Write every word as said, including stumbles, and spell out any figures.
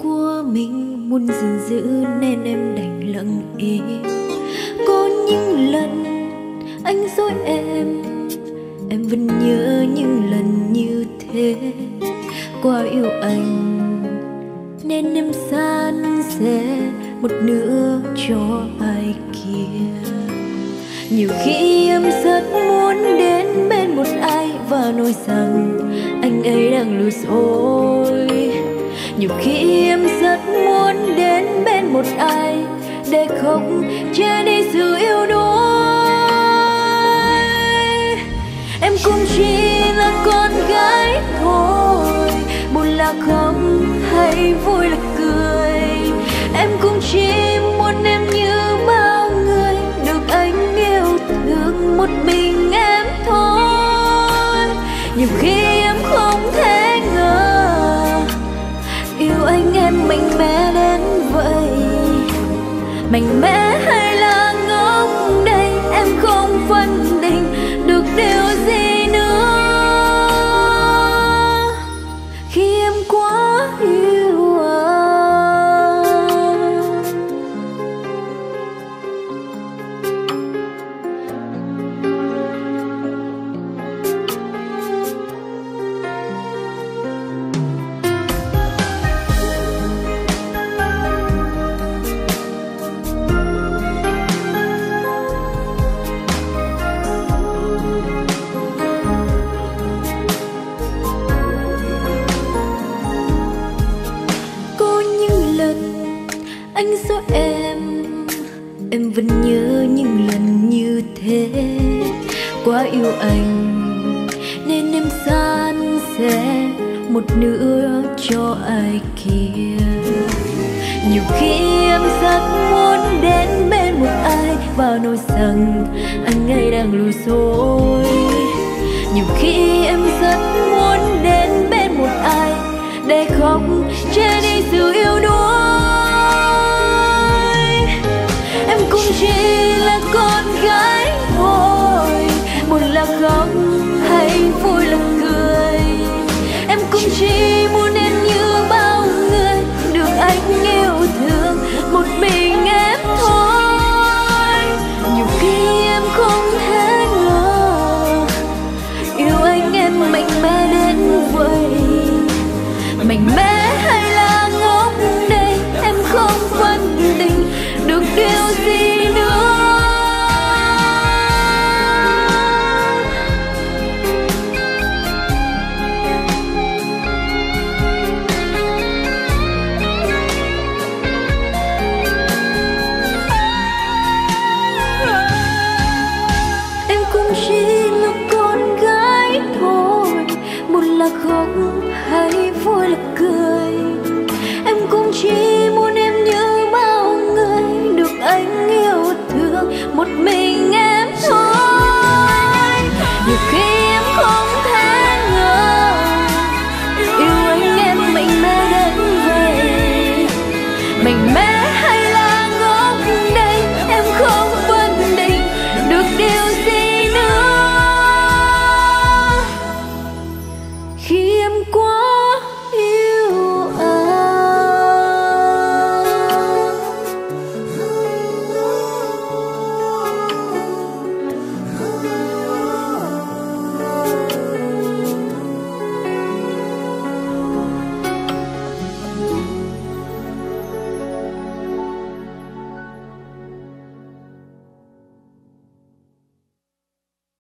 của mình muốn gìn giữ nên em đành lặng im. Có những lần anh dối em, em vẫn nhớ những lần như thế. Quá yêu anh nên em san sẻ một nửa cho ai kia. Nhiều khi em rất muốn đến bên một ai và nói rằng anh ấy đang lừa dối. Nhiều khi em rất muốn đến bên một ai để không che đi sự yêu đuối. Em cũng chỉ là con gái thôi, buồn là khóc hay vui là cười. Em cũng chỉ muốn em như bao người, được anh yêu thương một mình em thôi. Nhiều khi em không thể ngờ yêu anh em mạnh mẽ đến vậy. Mạnh mẽ hay là ngốc đây, em không phân định được điều gì nữa. Khi em quá yêu anh, anh dối em, em vẫn nhớ những lần như thế. Quá yêu anh nên em san sẻ một nửa cho ai kia. Nhiều khi em rất muốn đến bên một ai và nói rằng anh ấy đang lừa dối. Nhiều khi em rất muốn đến bên một ai để không che đi sự yêu đuối. Em cũng chỉ là con gái thôi, buồn là khóc hay vui là cười. Em cũng chỉ muốn